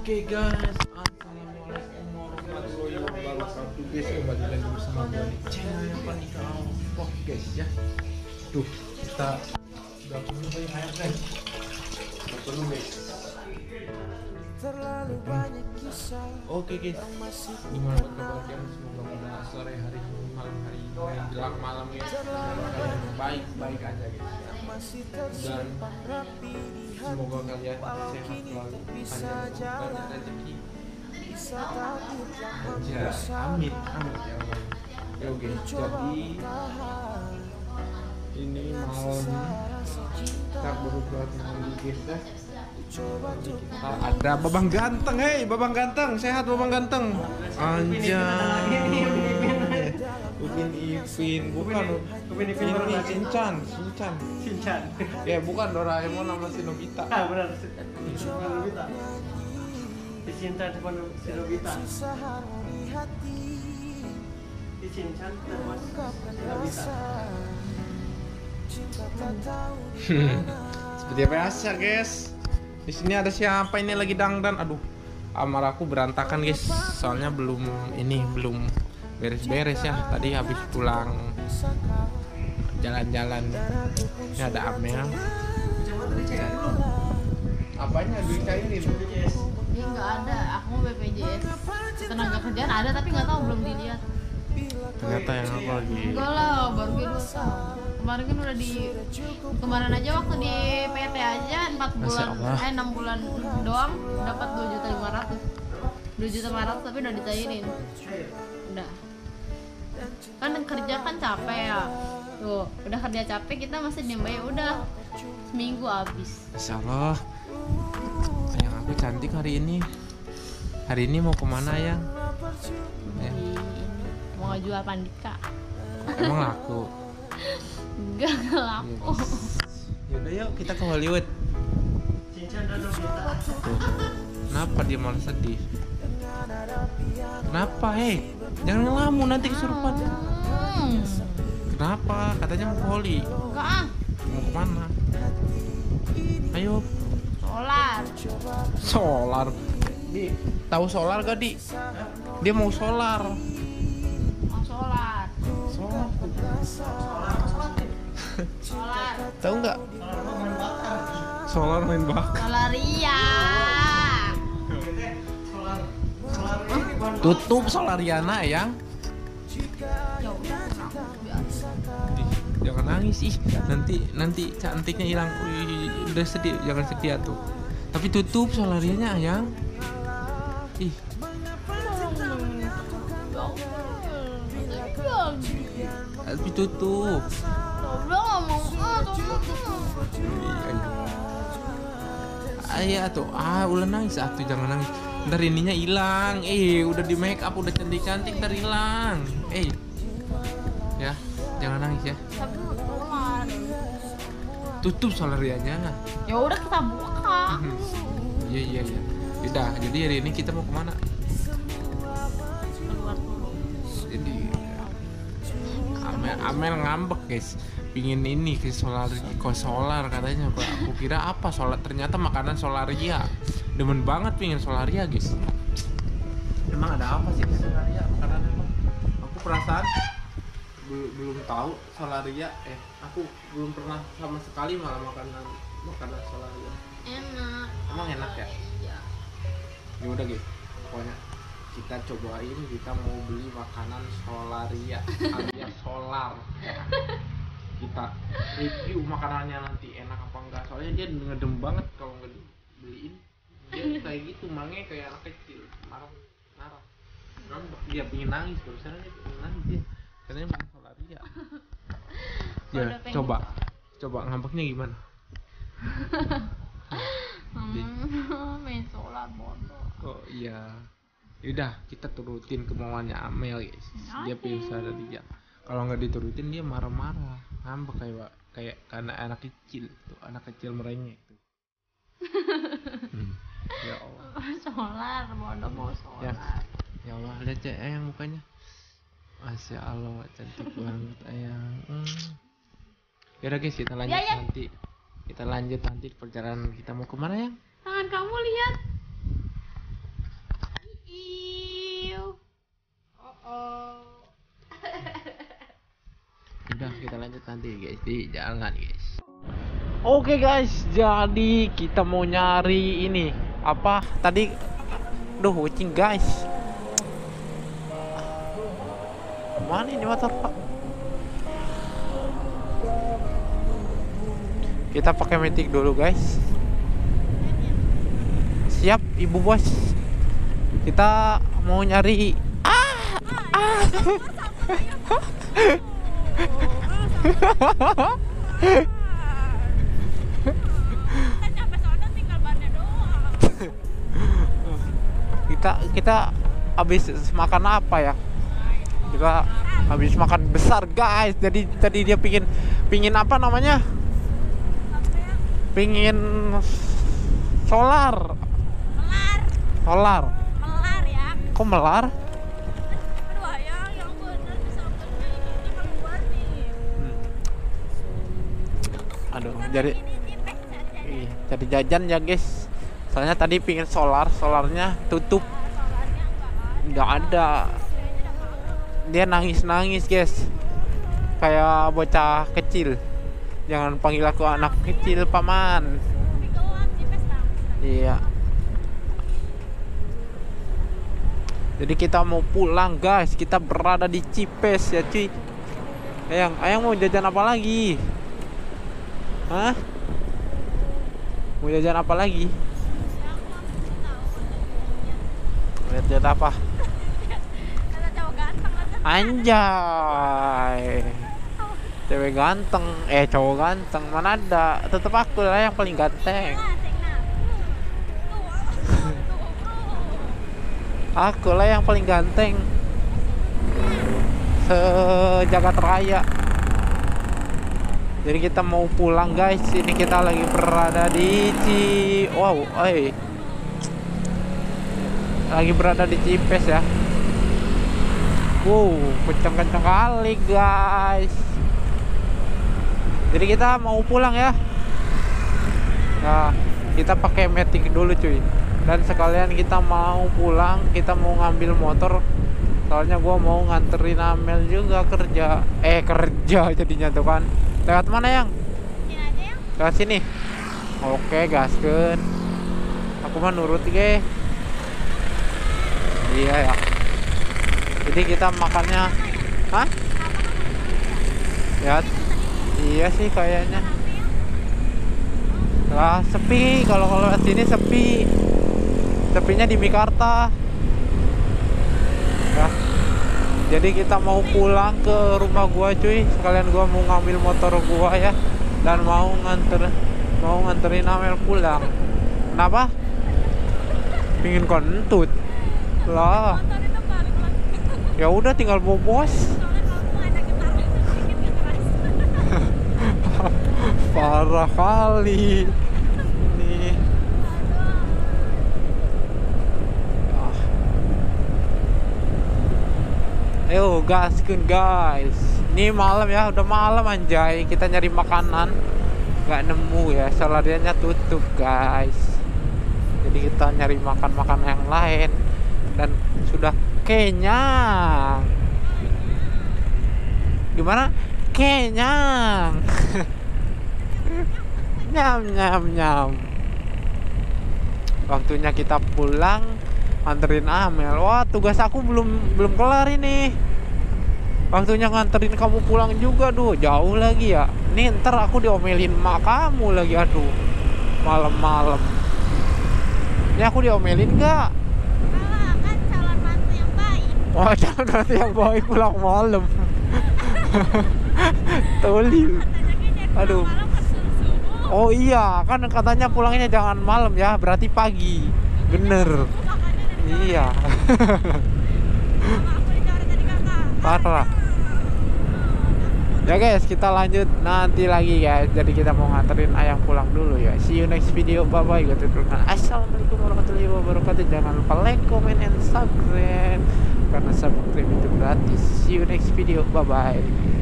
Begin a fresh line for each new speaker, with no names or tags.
Oke guys, assalamualaikum warahmatullahi wabarakatuh guys. Kembali lagi bersama gue di channel yang paling kau guys ya. Tuh kita udah perlu banyak air guys. Udah perlu guys. Oke guys, gimana kabar kalian? Semoga pada sore hari malam hari menjelang malam ya kalian baik-baik aja guys ya. Dan semoga kalian sehat selalu, panjang umur dan rezeki. Ya, amin ya Allah. Yo guys, jadi ini malam kita berbuat lagi guys ya. Kita ada Babang Ganteng, hei Babang Ganteng, sehat Babang Ganteng. Anjay. Upin Ipin, bukan Upin Ipin ini Shinchan. Ya bukan Doraemon nama si Nobita.
Ah benar, Nobita. Shinchan depan si Nobita. Shinchan nama si Nobita.
Seperti biasa guys. Di sini ada siapa ini lagi dangdan? Aduh, kamar aku berantakan guys. Soalnya belum beres-beres ya. Tadi habis pulang jalan-jalan. Ini ada Amel. Apanya dicairin?
Ini nggak ada. Aku BPJS tenaga kerjaan ada tapi nggak tahu, belum dilihat.
Ternyata yang aku lagi.
Enggak lah, baru gitu. Kemarin kan udah kemarin aja waktu di PT aja 4 bulan 6 bulan doang dapat 2.500.000 tapi udah dicairin. Udah. Kan kerja kan capek ya. Tuh, udah kerja capek kita masih diem ya udah seminggu habis.
Insyaallah. Yang aku cantik hari ini. Hari ini mau kemana yang? Ya.
Mau jual Pandika.
Emang laku?
Enggak laku.
Yaudah yuk kita ke Hollywood.
Shinchan dan Nobita.
Tuh. Kenapa dia malah sedih? Kenapa jangan ngelamun nanti kesurupan. Kenapa? Katanya mau ke Holly.
Enggak ah.
Mau kemana? Ayo. Solar. Di tahu solar gak di? Dia mau solar.
Solar.
Tahu nggak? Solar main bakar.
Solaria.
Tutup Solariana yang. Jangan nangis ih. Nanti cantiknya hilang. Udah sedih, jangan sedih tuh. Tapi tutup Solarianya yang. Ih. Tapi tutup. Ayah tuh, udah nangis tuh, jangan nangis. Ntar ininya hilang. Udah di make up, udah cantik-cantik, ntar hilang. Ya, jangan nangis ya. Tutup Solarianya.
Ya udah kita buka.
Iya. Udah, jadi hari ini kita mau kemana? Jadi Amel ngambek guys, pingin ini ke solar katanya. Aku kira apa solar, ternyata makanan Solaria. Demen banget pingin Solaria guys. Emang ada apa sih di Solaria makanan emang? Aku perasaan belum tahu Solaria. Aku belum pernah sama sekali malah makanan Solaria.
Enak.
Emang enak ya?
Iya.
Ya udah guys, pokoknya kita cobain, kita mau beli makanan Solaria alias solar ya. Kita review makanannya nanti enak apa enggak, soalnya dia ngedem banget kalau nggak dibeliin. Dia kayak gitu, mange kayak anak kecil, marah dia pengen nangis, barusan dia pengen nangis dia katanya makan Solaria. Ya coba ngambeknya gimana?
Main solar bodoh.
Oh iya. Yaudah kita turutin kemauannya Amel guys. Dia pengen Solaria. Kalau nggak diturutin dia marah-marah, ngambek kayak karena anak kecil tuh, anak kecil merengek tuh. Ya Allah.
Solar bodoh mau solar.
Ya Allah, lihat ya ayang mukanya. Masya Allah, cantik banget ayang. Yaudah guys, kita lanjut nanti. Kita lanjut nanti perjalanan kita mau kemana ya?
Tangan kamu lihat. Iu. Oh.
Udah, kita lanjut nanti guys di jalan guys. Oke guys, jadi kita mau nyari ini apa tadi? Duh, kucing guys. Mana ini motor pak? Kita pakai metik dulu guys. Siap ibu bos. Kita mau nyari kita habis makan apa ya? Kita habis makan besar guys. Jadi tadi dia pingin apa namanya? Pingin solar
Ya.
Kok melar?
Aduh yang bener bisa ini keluar nih.
Aduh, jadi jajan ya guys. Soalnya tadi pingin solarnya tutup. Nggak ada. Dia nangis guys. Kayak bocah kecil. Jangan panggil aku anak kecil paman. Iya. Jadi kita mau pulang guys. Kita berada di Cipes ya cuy. Ayang mau jajan apa lagi? Hah? Mau jajan apa lagi? Lihat apa? Anjay. Cewek ganteng, cowok ganteng mana ada? Tetep aku lah yang paling ganteng. Aku lah yang paling ganteng sejagat raya. Jadi kita mau pulang guys. Ini kita lagi berada di lagi berada di Cipes ya. Wow, kenceng-kenceng kali guys. Jadi kita mau pulang ya. Nah, kita pakai metik dulu cuy. Dan sekalian kita mau pulang, kita mau ngambil motor. Soalnya gua mau nganterin Amel juga kerja. Kerja jadinya tuh kan. Lewat mana yang?
Sini aja yang.
Lewat sini. Oke, gaskeun. Aku mah nurut ge. Iya ya. Jadi kita makannya, hah? Ya, iya sih kayaknya. Lah sepi, kalau lewat sini sepi. Sepinya di Mikarta. Ya. Jadi kita mau pulang ke rumah gua cuy. Sekalian gua mau ngambil motor gua ya. Dan mau nganterin Amel pulang. Kenapa? Pingin kentut. Lah. Ya udah tinggal bobos. Parah kali. Nih. Ayo gaskeun guys. Ini malam ya, udah malam anjay. Kita nyari makanan nggak nemu ya, salarianya tutup guys. Jadi kita nyari makan yang lain dan sudah kenyang. Gimana? Kenyang. Nyam. Waktunya kita pulang, nganterin Amel. Wah, tugas aku belum kelar ini. Waktunya nganterin kamu pulang juga, jauh lagi ya. Nih ntar aku diomelin mak kamu lagi, aduh. Malam-malam. Ini aku diomelin nggak?
Kan calon mantu yang baik.
Wah, calon mantu yang baik pulang malam. Tolil. Aduh. Oh iya, kan katanya pulangnya jangan malam ya, berarti pagi. Bener. Iya. Parah. Ya guys, kita lanjut nanti lagi guys. Jadi kita mau nganterin Ayang pulang dulu ya. See you next video. Bye bye. Assalamualaikum warahmatullahi wabarakatuh. Jangan lupa like, comment, and subscribe karena subscribe itu gratis. See you next video. Bye bye.